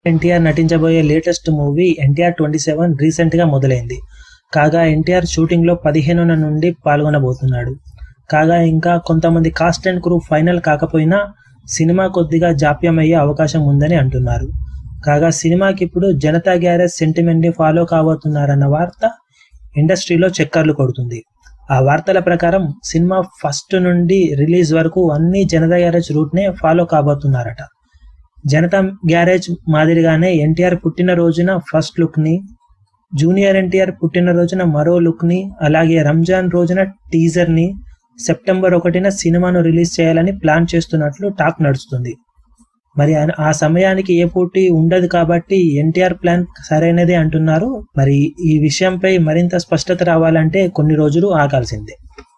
ఎన్టీఆర్ నటించబోయే latest movie NTR 27 రీసెంట్గా మొదలైంది. కాగా ఎన్టీఆర్ షూటింగ్లో 15న నుండి పాల్గొనబోతున్నాడు. కాగా ఇంకా కొంతమంది కాస్ట్ అండ్ క్రూ ఫైనల్ కాకపోయినా సినిమా కొద్దిగా జాప్యమయ్యే అవకాశం ఉందని అంటున్నారు. కాగా సినిమాకి ఇప్పుడు జనతా గ్యారేజ్ సెంటిమెంట్ని ఫాలో కాబోతున్నారన్న వార్త ఇండస్ట్రీలో చక్కర్లు కొడుతుంది. ఆ వార్తల ప్రకారం సినిమా ఫస్ట్ నుండి రిలీజ్ వరకు అన్ని జనతా గ్యారేజ్ రూట్నే ఫాలో కాబోతున్నారట. జనతా గ్యారేజ్ మాదిరిగానే ఎన్టీఆర్ పుట్టినరోజున ఫస్ట్ లుక్ని, జూనియర్ ఎన్టీఆర్ పుట్టినరోజున మరో లుక్ని, అలాగే రంజాన్ రోజున టీజర్ని, సెప్టెంబర్ 1న సినిమాను రిలీజ్ చేయాలని ప్లాన్ చేస్తున్నట్లు టాక్ నడుస్తుంది. మరి ఆ సమయానికి ఏ పోటీ ఉండదు కాబట్టి ఎన్టీఆర్ ప్లాన్ సరైనదే అంటున్నారు. మరి ఈ విషయంపై మరింత స్పష్టత రావాలంటే కొన్ని రోజులు ఆగాల్సిందే.